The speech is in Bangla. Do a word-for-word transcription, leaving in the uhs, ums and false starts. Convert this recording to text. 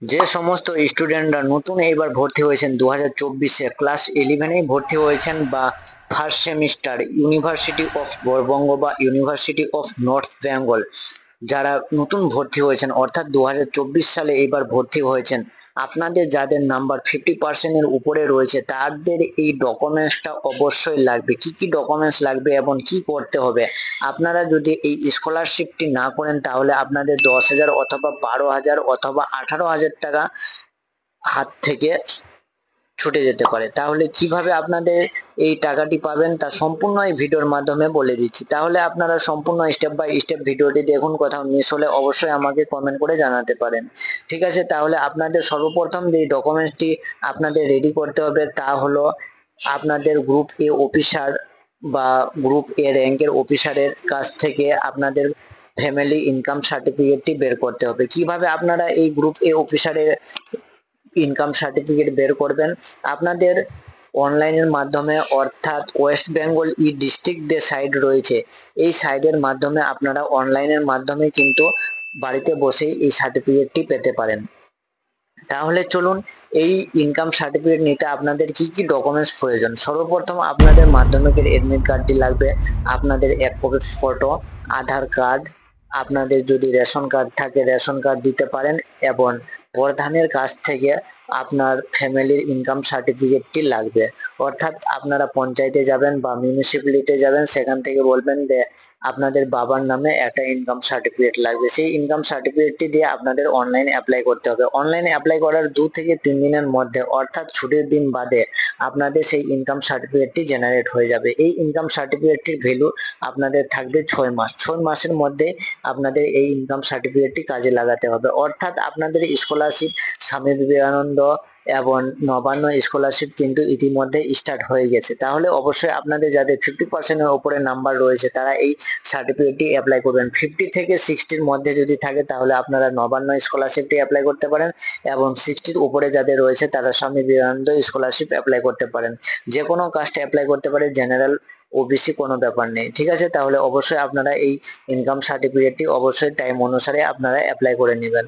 যে সমস্ত স্টুডেন্টরা নতুন এবার ভর্তি হয়েছেন দু হাজার চব্বিশে ক্লাস ইলেভেনেই ভর্তি হয়েছেন বা first semester university of Gourbanga বা ইউনিভার্সিটি অফ নর্থ বেঙ্গল, যারা নতুন ভর্তি হয়েছেন অর্থাৎ দু হাজার চব্বিশ সালে এবার ভর্তি হয়েছেন, আপনাদের যাদের নাম্বার ফিফটি পার্সেন্টের উপরে রয়েছে তাদের এই ডকুমেন্টসটা অবশ্যই লাগবে। কি কি ডকুমেন্টস লাগবে এবং কি করতে হবে? আপনারা যদি এই স্কলারশিপটি না করেন তাহলে আপনাদের দশ হাজার অথবা বারো হাজার অথবা আঠারো হাজার টাকা হাত থেকে ছুটে যেতে পারে। তাহলে কিভাবে আপনাদের এই টাকাটি পাবেন তা সম্পূর্ণ এই ভিডিওর মাধ্যমে বলে দিচ্ছি। তাহলে আপনারা সম্পূর্ণ স্টেপ বাই স্টেপ ভিডিওটি দেখুন, কোথাও মিস হলে অবশ্যই আমাকে কমেন্ট করে জানাতে পারেন। ঠিক আছে, তাহলে আপনাদের সর্বপ্রথম যে ডকুমেন্টসটি আপনাদের রেডি করতে হবে তা হলো আপনাদের গ্রুপ এ অফিসার বা গ্রুপ এ র্যাঙ্কের অফিসারের কাছ থেকে আপনাদের ফ্যামিলি ইনকাম সার্টিফিকেটটি বের করতে হবে। কিভাবে আপনারা এই গ্রুপ এ অফিসারের ইনকাম সার্টিফিকেট বের করবেন? আপনাদের অনলাইনের মাধ্যমে অর্থাৎ ওয়েস্ট বেঙ্গল ই ডিস্ট্রিক্ট যে সাইট রয়েছে এই সাইটের মাধ্যমে আপনারা অনলাইনের মাধ্যমে কিন্তু বাড়িতে বসেই এই সার্টিফিকেটটি পেতে পারেন। তাহলে চলুন, এই ইনকাম সার্টিফিকেট নিতে আপনাদের কি কি ডকুমেন্টস প্রয়োজন। সর্বপ্রথম আপনাদের মাধ্যমিকের এডমিট কার্ডটি লাগবে, আপনাদের এক কপি ফটো, আধার কার্ড, আপনাদের যদি রেশন কার্ড থাকে রেশন কার্ড দিতে পারেন, এবং প্রধানের কাছ থেকে আপনার ফ্যামিলির ইনকাম সার্টিফিকেটটি লাগবে। অর্থাৎ আপনারা পঞ্চায়েতে যাবেন বা মিউনিসিপ্যালিটি যাবেন, সেখান থেকে বলবেন যে আপনাদের বাবার নামে একটা ইনকাম সার্টিফিকেট লাগবে। সেই ইনকাম সার্টিফিকেটটি দিয়ে আপনাদের অনলাইনে অ্যাপ্লাই করতে হবে। অনলাইনে অ্যাপ্লাই করার দু থেকে তিন দিনের মধ্যে অর্থাৎ ছুটির দিন বাদে আপনাদের সেই ইনকাম সার্টিফিকেটটি জেনারেট হয়ে যাবে। এই ইনকাম সার্টিফিকেটটির ভ্যালু আপনাদের থাকবে ছয় মাস। ছয় মাসের মধ্যে আপনাদের এই ইনকাম সার্টিফিকেটটি কাজে লাগাতে হবে। অর্থাৎ আপনাদের স্কলারশিপ, স্বামী বিবেকানন্দ এবং নবান্ন স্কলারশিপ কিন্তু ইতিমধ্যে স্টার্ট হয়ে গেছে। তাহলে অবশ্যই আপনাদের যাদের ফিফটি পার্সেন্টের উপরে নাম্বার রয়েছে তারা এই সার্টিফিকেটটি অ্যাপ্লাই করবেন। ফিফটি থেকে সিক্সটির মধ্যে যদি থাকে তাহলে আপনারা নবান্ন স্কলারশিপটি অ্যাপ্লাই করতে পারেন, এবং সিক্সটির উপরে যাদের রয়েছে তারা স্বামী বিবেকানন্দ স্কলারশিপ অ্যাপ্লাই করতে পারেন। যে কোনো কাস্ট অ্যাপ্লাই করতে পারে, জেনারেল ওবিসি কোনো ব্যাপার নেই। ঠিক আছে, তাহলে অবশ্যই আপনারা এই ইনকাম সার্টিফিকেটটি অবশ্যই টাইম অনুসারে আপনারা অ্যাপ্লাই করে নেবেন।